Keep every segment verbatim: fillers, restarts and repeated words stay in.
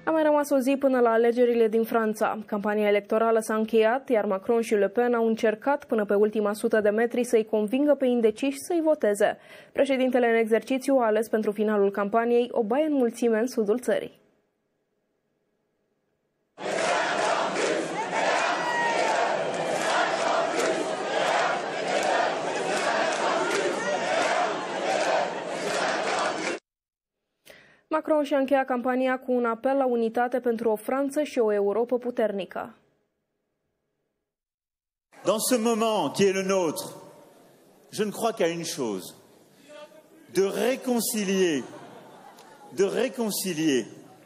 A mai rămas o zi până la alegerile din Franța. Campania electorală s-a încheiat, iar Macron și Le Pen au încercat până pe ultima sută de metri să-i convingă pe indeciși să-i voteze. Președintele în exercițiu a ales pentru finalul campaniei o baie înmulțime în sudul țării. Macron și-a încheiat campania cu un apel la unitate pentru o Franță și o Europă puternică. Dans ce moment qui est le nôtre, je ne crois qu'à une chose, de réconcilier, de réconcilier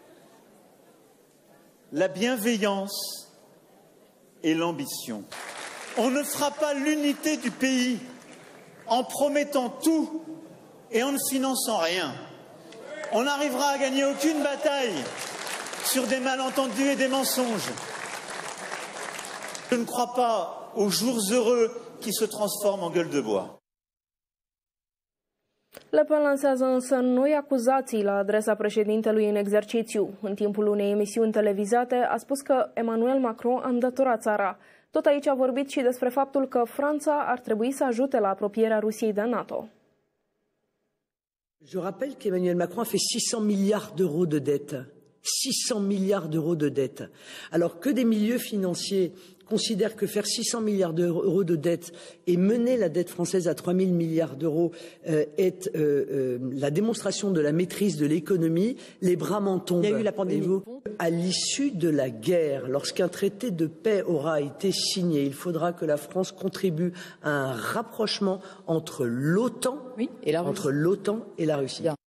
la bienveillance et l'ambition. On ne fera pas l'unité du pays en promettant tout et en ne finançant rien. On n'arrivera à gagner aucune bataille sur des malentendus et des mensonges. Je ne crois pas aux jours heureux qui se transforment en gueule de bois. Le Pen lansează însă noi acuzații la adresa președintelui în exercițiu. În timpul unei emisiuni televizate a spus că Emmanuel Macron a îndătorat țara. Tot aici a vorbit și despre faptul că Franța ar trebui să ajute la apropierea Rusiei de NATO. Je rappelle qu'Emmanuel Macron a fait six cents milliards d'euros de dettes. six cents milliards d'euros de dettes. Alors que des milieux financiers considèrent que faire six cents milliards d'euros de dettes et mener la dette française à trois mille milliards d'euros euh, est euh, euh, la démonstration de la maîtrise de l'économie, les bras m'en tombent. Il y a eu la pandémie. À l'issue de la guerre, lorsqu'un traité de paix aura été signé, il faudra que la France contribue à un rapprochement entre l'OTAN, oui, et la Russie. entre l'OTAN et la Russie. Bien.